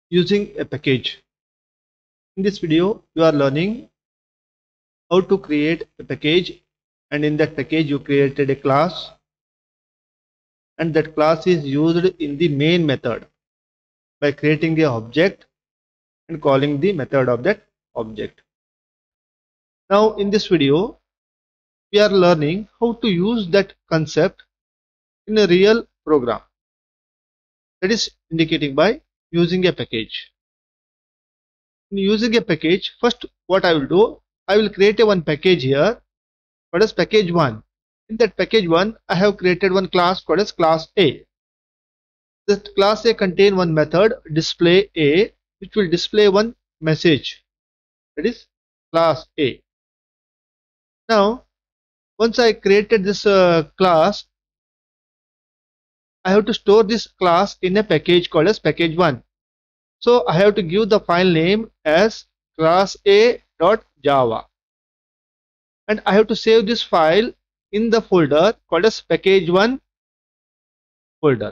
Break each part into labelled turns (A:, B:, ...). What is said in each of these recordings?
A: using a package. In this video, you are learning how to create a package, and in that package you created a class, and that class is used in the main method by creating the object and calling the method of that object. Now in this video, we are learning how to use that concept in a real program, that is indicating by using a package. In using a package, first what I will do, I will create a one package here called as package 1. In that package 1, I have created one class called as class A. That class A contain one method display A, which will display one message, that is class A. Now once I created this class, I have to store this class in a package called as package 1. So I have to give the file name as class A.java, and I have to save this file in the folder called as package 1 folder.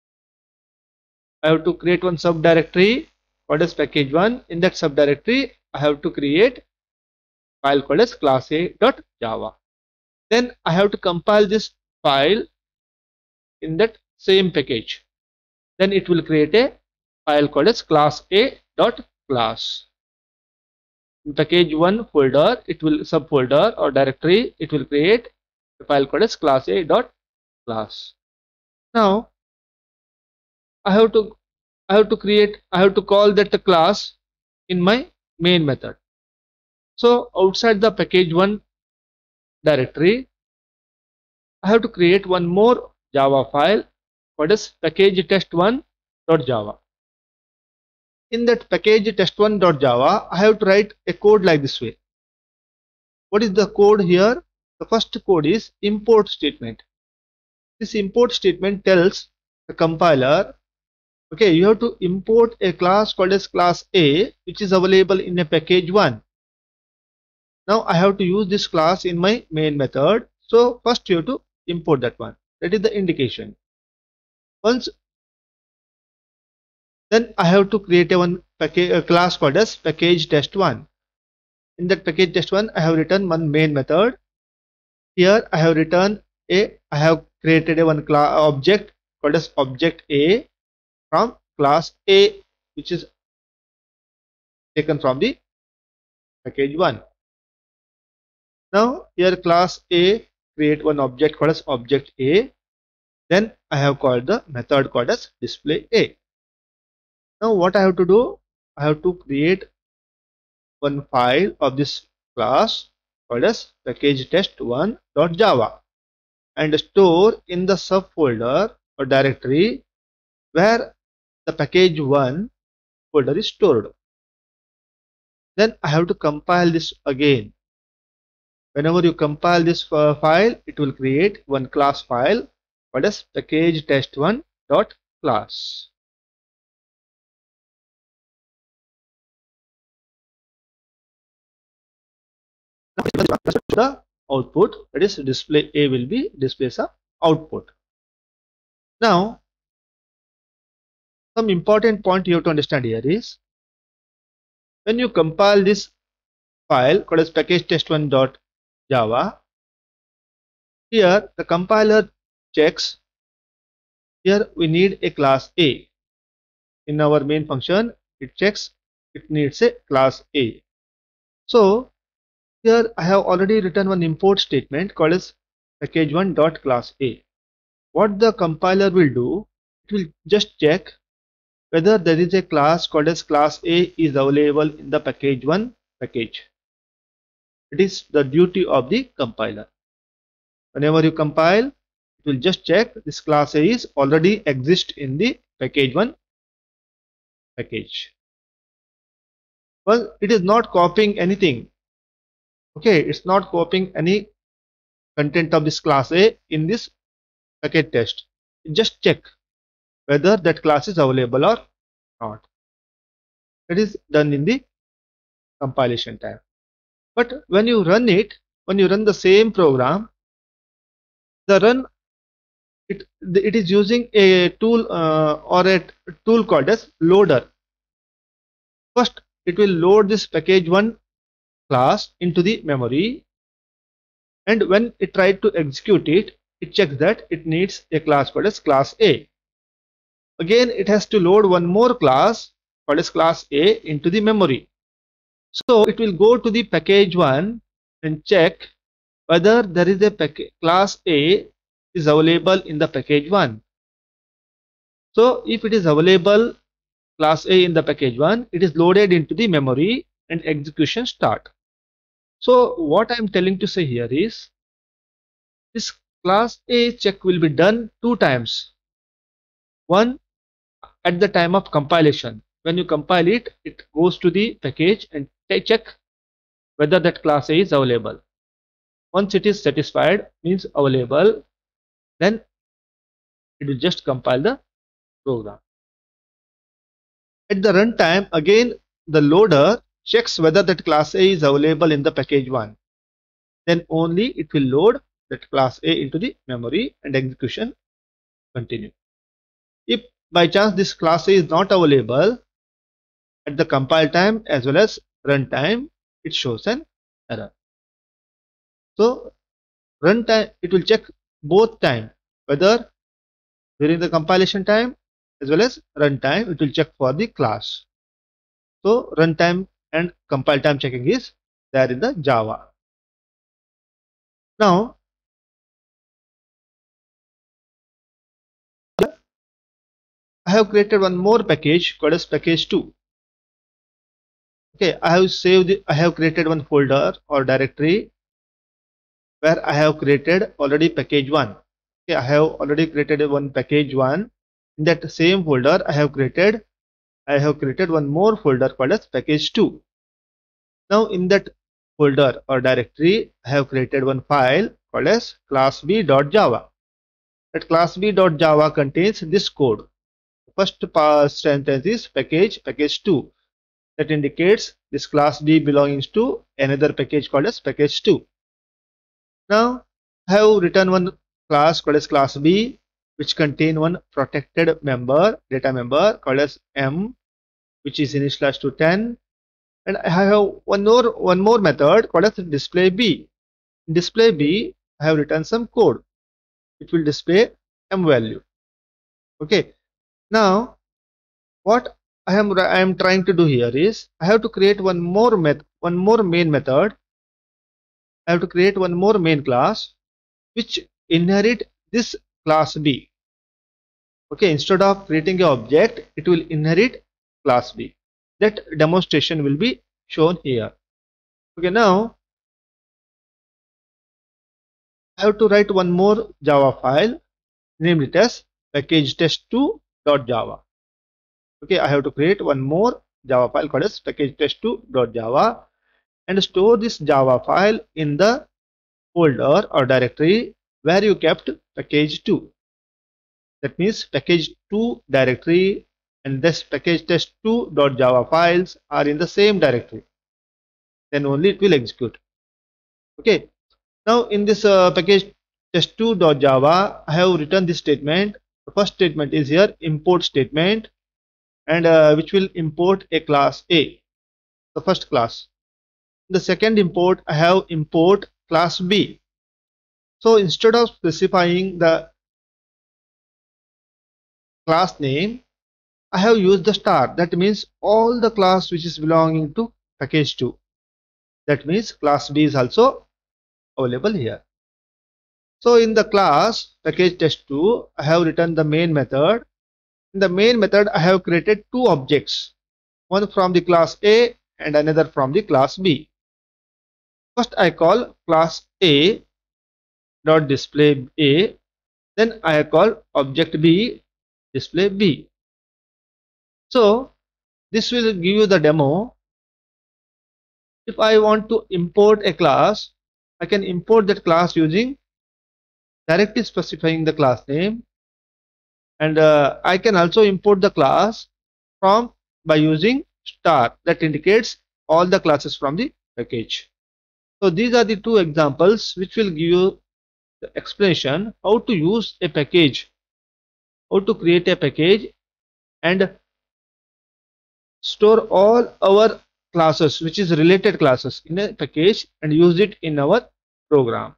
A: I have to create one subdirectory called as package 1. In that subdirectory, I have to create file called as class A.java. Then I have to compile this file in that same package. Then it will create a file called as class A.class. In package 1 folder, it will subfolder or directory, it will create a file called as class A.class. Now I have to call that class in my main method. So outside the package 1 directory, I have to create one more Java file called as package test1.java. In that package test1.java, I have to write a code like this way. What is the code here? The first code is import statement. This import statement tells the compiler, okay, you have to import a class called as class A, which is available in a package 1. Now I have to use this class in my main method. So first you have to import that one. That is the indication. Then I have to create a class called as package test1. In that package test1, I have written one main method. Here I have created a one object called as object A from class A, which is taken from the package 1. Now here class A create one object called as object A. Then I have called the method called as display A. Now what I have to do, I have to create one file of this class called as package test1.java and store in the subfolder or directory where the package 1 folder is stored. Then I have to compile this again. Whenever you compile this file, it will create one class file called as package test1.class. The output, that is display A, will be displays a output. Now some important point you have to understand here is, when you compile this file called as package test1.java, here the compiler checks, here we need a class A. In our main function, it checks it needs a class A. So here I have already written one import statement called as package1.class A. What the compiler will do, it will just check whether there is a class called as class A is available in the package 1 package. It is the duty of the compiler. Whenever you compile, it will just check this class A is already exist in the package 1 package. Well, it is not copying anything. Okay, it's not copying any content of this class A in this package test. Just check whether that class is available or not. That is done in the compilation time. But when you run the same program, it is using a tool or a tool called as loader. First, it will load this package1 class into the memory, and when it tried to execute it, it checks that it needs a class called as class A. Again, it has to load one more class called as class A into the memory. So it will go to the package1 and check whether there is a class A is available in the package1. So if it is available class A in the package1, it is loaded into the memory and execution start. So what I am telling to say here is this class A check will be done two times. One at the time of compilation. When you compile it, it goes to the package and check whether that class A is available. Once it is satisfied, means available, then it will just compile the program. At the runtime, again the loader checks whether that class A is available in the package1. Then only it will load that class A into the memory and execution continue. If by chance this class A is not available at the compile time as well as runtime, it shows an error. So runtime, it will check both time, whether during the compilation time as well as runtime, it will check for the class. So runtime and compile time checking is there in the Java. Now I have created one more package called as package2. Okay, I have created one folder or directory where I have created already package1. Okay, I have already created one package1. In that same folder I have created one more folder called as package2. Now in that folder or directory I have created one file called as classb.java. That classb.java contains this code. First sentence is package2. That indicates this class B belongs to another package called as package2. Now I have written one class called as class B, which contain one protected member, data member called as M, which is initialized to 10, and I have one more method called as display B. In display B, I have written some code. It will display M value. Okay. Now what I am trying to do here is I have to create one more main method. I have to create one more main class which inherit this class B. Okay, instead of creating an object, it will inherit class B. That demonstration will be shown here. Okay, now I have to write one more Java file, name it as package-test2.java. Okay, I have to create one more Java file called as package-test2.java and store this Java file in the folder or directory where you kept package2. That means package2 directory and this package-test2.java files are in the same directory. Then only it will execute. Okay. Now in this package-test2.java, I have written this statement. The first statement is here import statement, and which will import a class A, the first class. The second import, I have import class B. So instead of specifying the class name, I have used the star. That means all the class which is belonging to package2. That means class B is also available here. So in the class package-test2, I have written the main method. In the main method, I have created two objects, one from the class A and another from the class B. First I call class A dot display A, then I call object B display B. So this will give you the demo. If I want to import a class, I can import that class using directly specifying the class name, and I can also import the class from by using star that indicates all the classes from the package. So these are the two examples which will give you the explanation how to use a package, how to create a package and store all our classes which is related classes in a package and use it in our program.